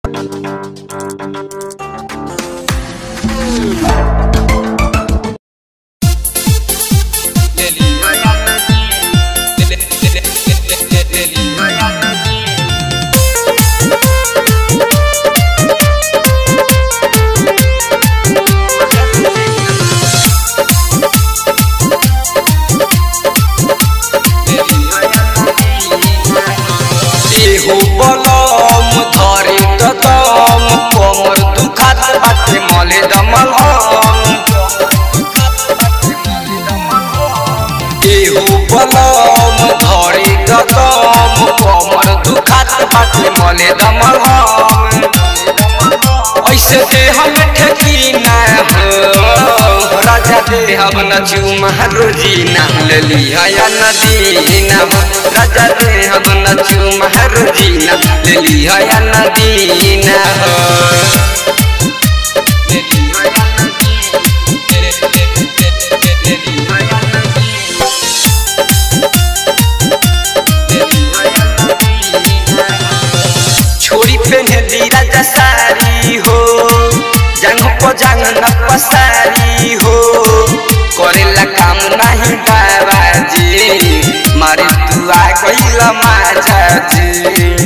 मले दमल ऐसे दे हम ठकी ना हो राजा दे हम न चूमा रोजी ना लेली है नदी ना हो राजा दे हम न चूमा रोजी ना लेली है नदी ना हो राजा सारी हो जंग को जंग न पसारी हो करेला काम नहीं बाबाजी मारे तू आ गईला माजाजी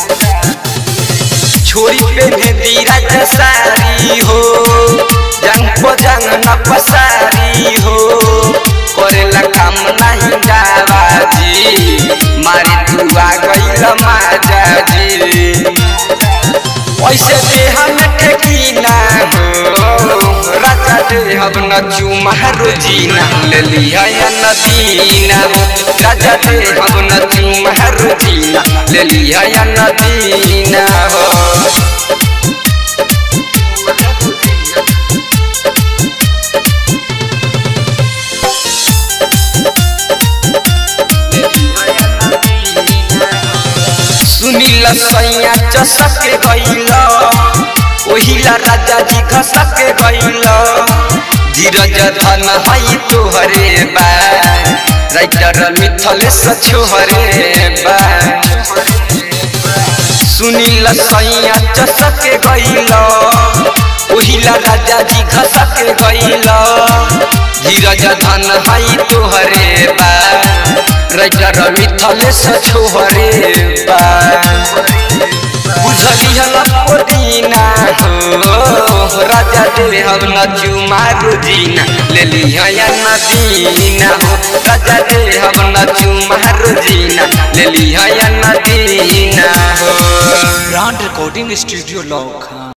छोरी पे दी राजा सारी हो जंग को जंग न पसारी हो करेला काम नहीं बाबाजी मारे तू आ गईला माजाजी ऐसे दे हम ठकी ना हो राजा दे हम न चूमा रोजी ना लेली है नदी ना हो राजा दे हम न चूमा रोजी ना लेली है नदी ना हो सुनीला सैया चसक गईला ओहिला राजा जी घसक गईला धीरज धन हई तोहरे बा राइटर मिथलेश छोहरे बा सुनीला सैया चसक गईला ओहिला राजा जी घसक गईला धीरज धन हई तोहरे बा राइटर मिथलेश छोहरे बा बुझली हला पोदीना हो राजा दे हम न चूमा रोजीना लेली है नदीना हो राजा दे हम न चूमा रोजीना लेली है नदीना हो ब्रांड रिकॉर्डिंग स्टूडियो लॉक।